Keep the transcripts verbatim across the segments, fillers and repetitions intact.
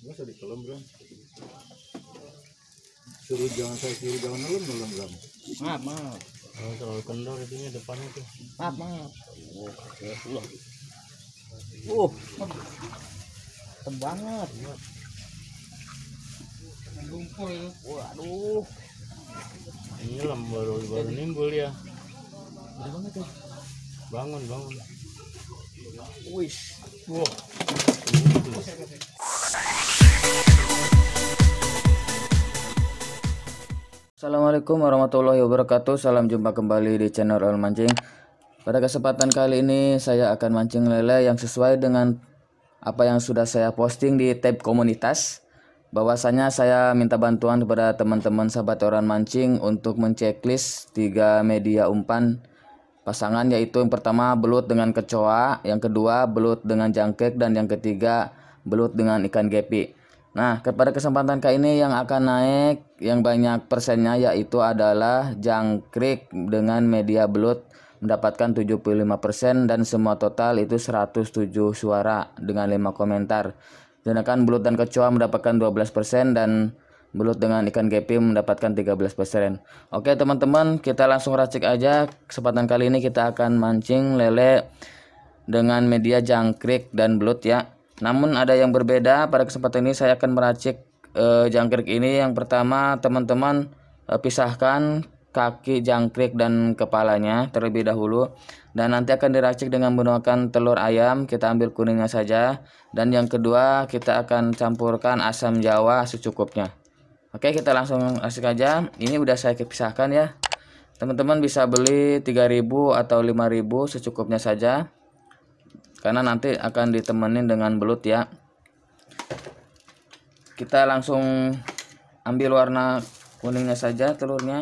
Masa di kolam bro. Suruh jangan saya suruh jangan ngelem ngelem bro. Maaf, maaf. Oh, terlalu kendor itunya depannya tuh. Maaf, maaf. Oh, kayak pulang. Uh, tem banget. Lumpur itu. Waduh, Ini lem baru baru nimbul ya. gede banget tuh. Bangun, bangun. Wih, Wow. Assalamualaikum warahmatullahi wabarakatuh. Salam jumpa kembali di channel Erwan Mancing. Pada kesempatan kali ini saya akan mancing lele yang sesuai dengan apa yang sudah saya posting di tab komunitas. Bahwasanya saya minta bantuan kepada teman-teman sahabat Erwan Mancing untuk menceklis tiga media umpan pasangan, yaitu yang pertama belut dengan kecoa, yang kedua belut dengan jangkrik, dan yang ketiga belut dengan ikan gepi. Nah, kepada kesempatan kali ini yang akan naik yang banyak persennya yaitu adalah jangkrik dengan media belut mendapatkan tujuh puluh lima persen, dan semua total itu seratus tujuh suara dengan lima komentar. Sedangkan belut dan kecoa mendapatkan dua belas persen dan belut dengan ikan gepi mendapatkan tiga belas persen. Oke teman-teman, kita langsung racik aja. Kesempatan kali ini kita akan mancing lele dengan media jangkrik dan belut ya. Namun ada yang berbeda. Pada kesempatan ini saya akan meracik eh, jangkrik ini. Yang pertama teman-teman eh, pisahkan kaki jangkrik dan kepalanya terlebih dahulu, dan nanti akan diracik dengan menggunakan telur ayam. Kita ambil kuningnya saja, dan yang kedua kita akan campurkan asam jawa secukupnya. Oke, kita langsung racik aja. Ini udah saya pisahkan ya. Teman-teman bisa beli tiga ribu atau lima ribu secukupnya saja, karena nanti akan ditemenin dengan belut ya. Kita langsung ambil warna kuningnya saja telurnya.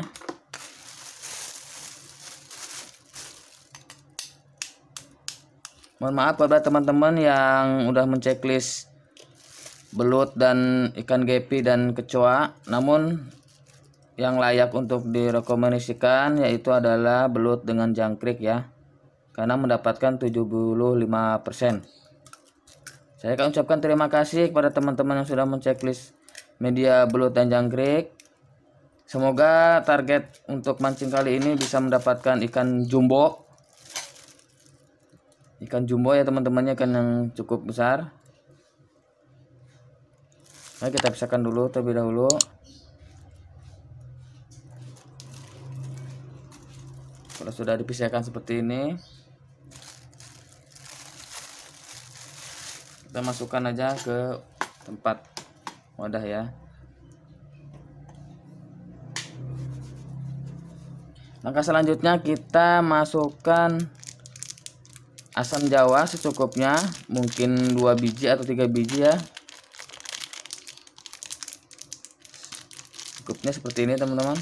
Mohon maaf kepada teman-teman yang udah menceklis belut dan ikan gepi dan kecoa, namun yang layak untuk direkomendasikan yaitu adalah belut dengan jangkrik ya, karena mendapatkan tujuh puluh lima persen. Saya akan ucapkan terima kasih kepada teman-teman yang sudah menceklis media belut dan jangkrik. Semoga target untuk mancing kali ini bisa mendapatkan ikan jumbo. Ikan jumbo ya teman-temannya, ikan yang cukup besar. Nah, kita pisahkan dulu terlebih dahulu. Kalau sudah dipisahkan seperti ini, kita masukkan aja ke tempat wadah ya. Langkah selanjutnya kita masukkan asam jawa secukupnya, mungkin dua biji atau tiga biji ya. Cukupnya seperti ini teman-teman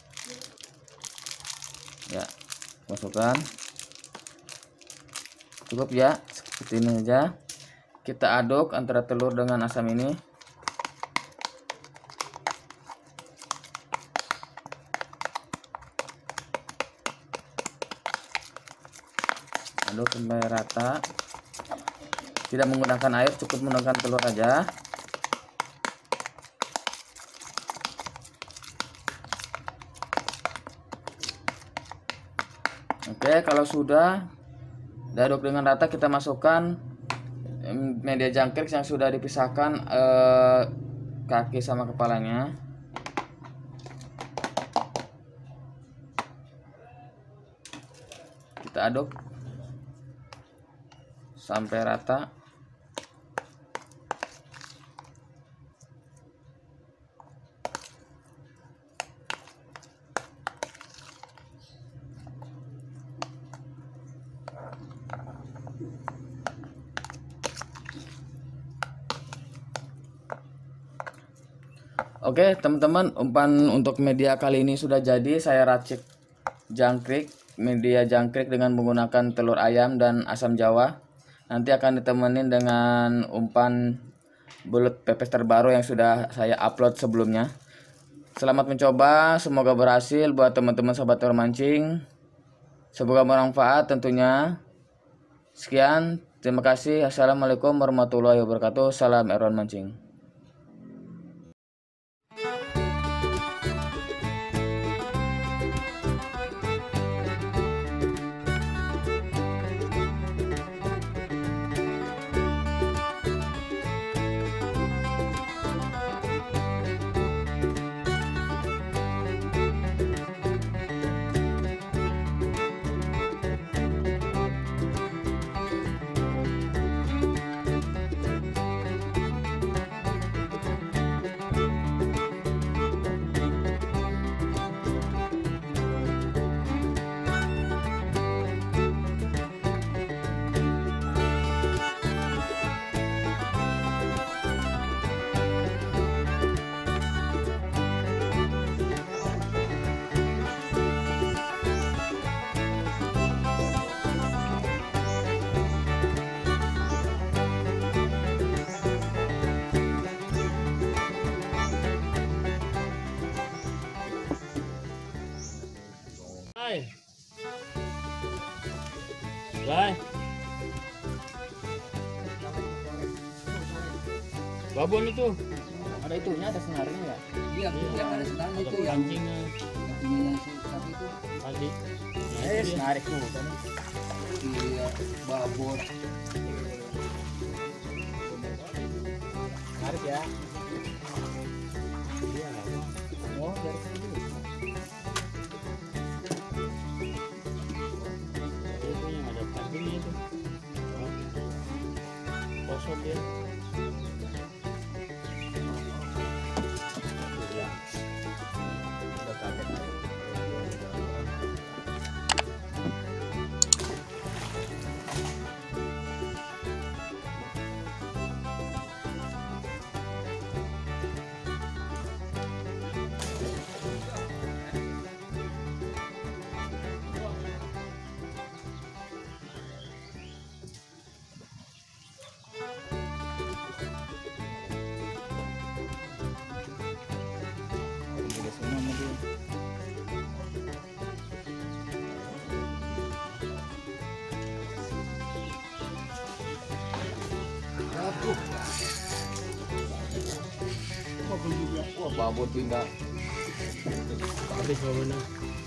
ya, masukkan cukup ya, seperti ini aja. Kita aduk antara telur dengan asam ini. Aduk sampai rata, tidak menggunakan air, cukup menggunakan telur aja. Oke, kalau sudah diaduk dengan rata, kita masukkan media jangkrik yang sudah dipisahkan eh, kaki sama kepalanya. Kita aduk sampai rata. Oke teman-teman, umpan untuk media kali ini sudah jadi. Saya racik jangkrik, media jangkrik dengan menggunakan telur ayam dan asam jawa. Nanti akan ditemenin dengan umpan belut pepes terbaru yang sudah saya upload sebelumnya. Selamat mencoba, semoga berhasil buat teman-teman sahabat Erwan Mancing. Semoga bermanfaat tentunya. Sekian, terima kasih. Assalamualaikum warahmatullahi wabarakatuh. Salam Erwan Mancing. Guys. Babon itu. Ada itunya, ada senarnya ya? Iya, yang ada senang Ada itu yang pancingnya. kakinya yang si sapi itu. Tadi. Nah, Eh, itu dia. senarik tuh. Iya, babon. Senarik ya. Iya, apa? Oh, dari sini. Itu yang ada pancingnya itu. Kosong dia. Iya. Udah kaget. Udah semua sama dia. Aduh. Babon juga. Wah, babon pindah. Habis babonnya.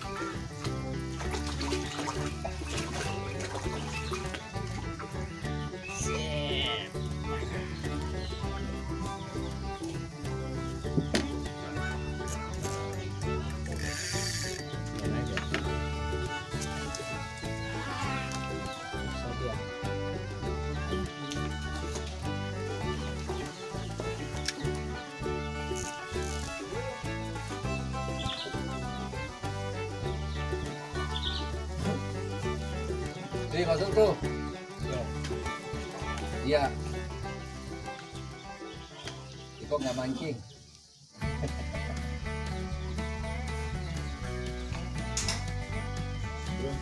Mana aja? Satu ya. Nih, masuk tuh. Iya. Iko nggak mancing. Bro.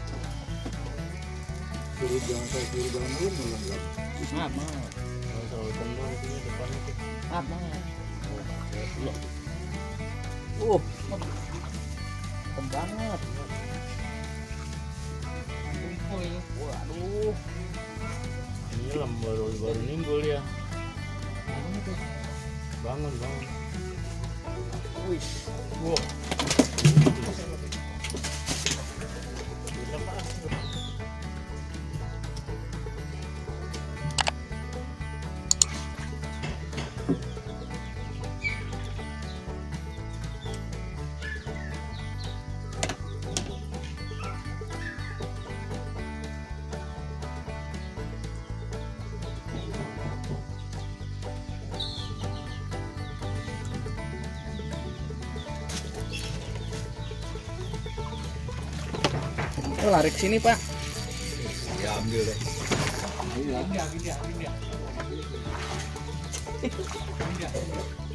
Suruh jangan saya suruh jangan belum belum belum. Maaf, maaf. Kalau terlalu kendor itu depannya tuh. Maaf, maaf. Loh, Uh, keren banget. Waduh. nyelam baru baru nimbul ya. Bangun bangun. Wih. Wow. Oh, lari ke sini, Pak. Ya ambil deh. Iya.